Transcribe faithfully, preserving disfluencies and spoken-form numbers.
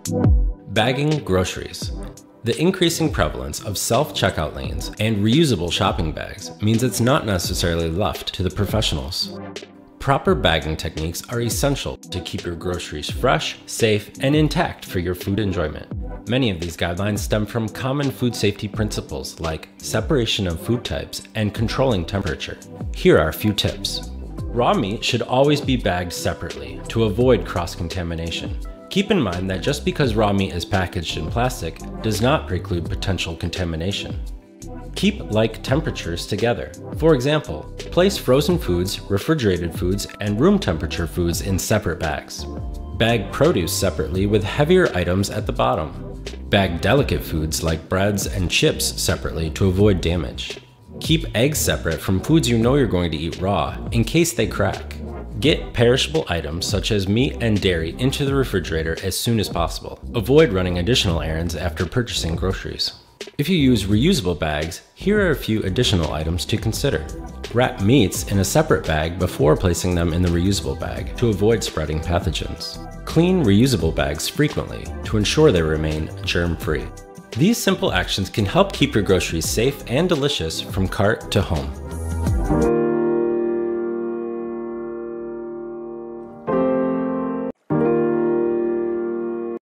Bagging groceries. The increasing prevalence of self-checkout lanes and reusable shopping bags means it's not necessarily left to the professionals. Proper bagging techniques are essential to keep your groceries fresh, safe, and intact for your food enjoyment. Many of these guidelines stem from common food safety principles like separation of food types and controlling temperature. Here are a few tips. Raw meat should always be bagged separately to avoid cross-contamination. Keep in mind that just because raw meat is packaged in plastic does not preclude potential contamination. Keep like temperatures together. For example, place frozen foods, refrigerated foods, and room temperature foods in separate bags. Bag produce separately with heavier items at the bottom. Bag delicate foods like breads and chips separately to avoid damage. Keep eggs separate from foods you know you're going to eat raw in case they crack. Get perishable items such as meat and dairy into the refrigerator as soon as possible. Avoid running additional errands after purchasing groceries. If you use reusable bags, here are a few additional items to consider. Wrap meats in a separate bag before placing them in the reusable bag to avoid spreading pathogens. Clean reusable bags frequently to ensure they remain germ-free. These simple actions can help keep your groceries safe and delicious from cart to home.